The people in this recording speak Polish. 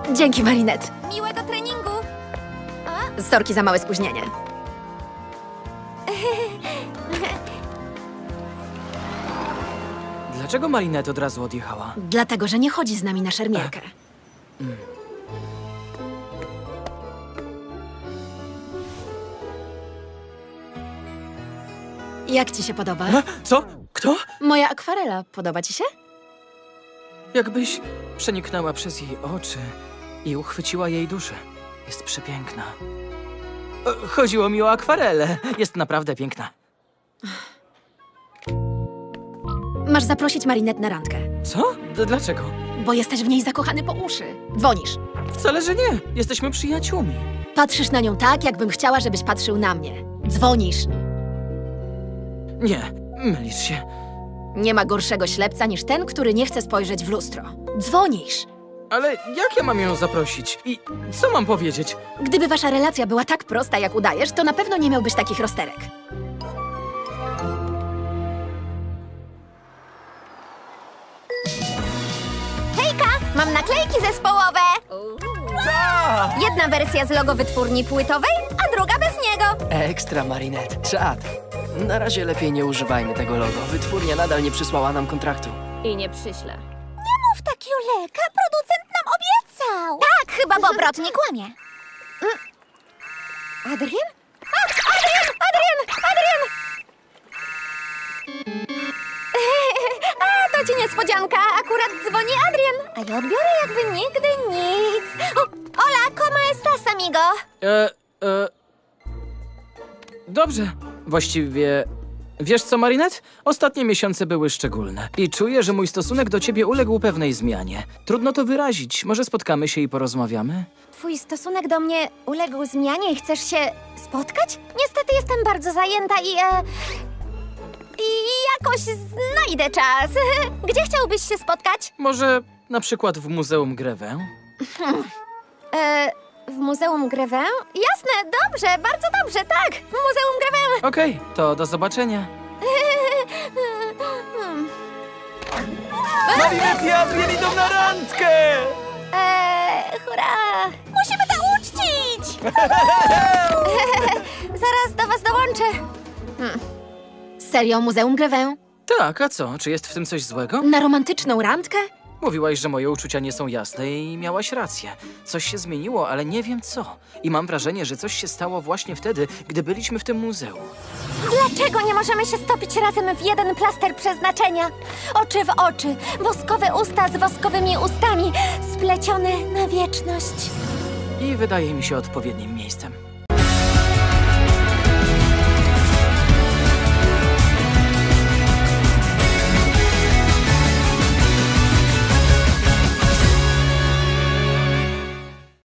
Dzięki, Marinette. Miłego treningu! Sorki za małe spóźnienie. Dlaczego Marinette od razu odjechała? Dlatego, że nie chodzi z nami na szermierkę. Jak ci się podoba? Co? Kto? Moja akwarela. Podoba ci się? Jakbyś przeniknęła przez jej oczy i uchwyciła jej duszę. Jest przepiękna. Chodziło mi o akwarelę. Jest naprawdę piękna. Masz zaprosić Marinette na randkę, Co? Dlaczego? bo jesteś w niej zakochany po uszy. Dzwonisz. Wcale, że nie. Jesteśmy przyjaciółmi. Patrzysz na nią tak, jakbym chciała, żebyś patrzył na mnie. Dzwonisz. Nie, mylisz się. Nie ma gorszego ślepca niż ten, który nie chce spojrzeć w lustro. Dzwonisz. Ale jak ja mam ją zaprosić? I co mam powiedzieć? Gdyby wasza relacja była tak prosta, jak udajesz, to na pewno nie miałbyś takich rozterek. Hejka! Mam naklejki zespołowe! Ta! Jedna wersja z logo wytwórni płytowej, a druga bez niego. Ekstra, Marinette. Czad. Na razie lepiej nie używajmy tego logo. Wytwórnia nadal nie przysłała nam kontraktu. I nie przyślę. Mów tak, Juleka, producent nam obiecał. Tak, chyba Bobrot nie kłamie. Adrian? Adrian! A, to ci niespodzianka. Akurat dzwoni Adrian, a ja odbiorę jakby nigdy nic. O, hola, ¿cómo estás, amigo? Dobrze. Właściwie... Wiesz co, Marinette? Ostatnie miesiące były szczególne. I czuję, że mój stosunek do ciebie uległ pewnej zmianie. Trudno to wyrazić. Może spotkamy się i porozmawiamy? Twój stosunek do mnie uległ zmianie i chcesz się spotkać? Niestety jestem bardzo zajęta i jakoś znajdę czas. Gdzie chciałbyś się spotkać? Może na przykład w Muzeum Grevin? W Muzeum Grevin? Jasne, dobrze, bardzo dobrze, tak. W Muzeum Grevin. Okej, to do zobaczenia. Marinette i Adrian idą na randkę! Hurra! Musimy to uczcić! Zaraz do was dołączę. Serio, Muzeum Grevin? Tak, a co? Czy jest w tym coś złego? Na romantyczną randkę? Mówiłaś, że moje uczucia nie są jasne i miałaś rację. Coś się zmieniło, ale nie wiem co. I mam wrażenie, że coś się stało właśnie wtedy, gdy byliśmy w tym muzeum. Dlaczego nie możemy się stopić razem w jeden plaster przeznaczenia? Oczy w oczy, woskowe usta z woskowymi ustami, splecione na wieczność. I wydaje mi się odpowiednim miejscem.